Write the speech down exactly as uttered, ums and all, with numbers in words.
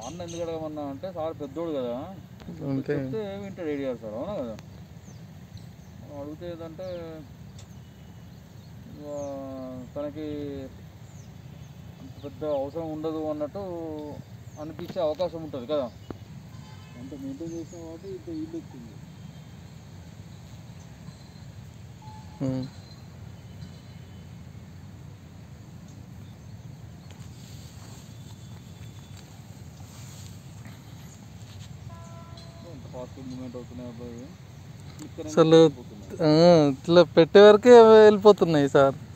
అన్న ఎందుకు అడగమన్నా అంటే సార్ పెద్దోడు కదా చెప్తే వింటాడు ఏడు గారు సార్ అవునా కదా అడిగితే ఏదంటే తనకి అంత పెద్ద అవసరం ఉండదు అన్నట్టు అనిపించే అవకాశం ఉంటుంది కదా అంత మెయింటైన్ చేసిన కాబట్టి ఇంత ఈల్డ్ వచ్చింది ఫాస్ట్ మూమెంట్ అవుతున్నాయి అబ్బాయి అసలు ఇట్లా పెట్టే వరకే వెళ్ళిపోతున్నాయి సార్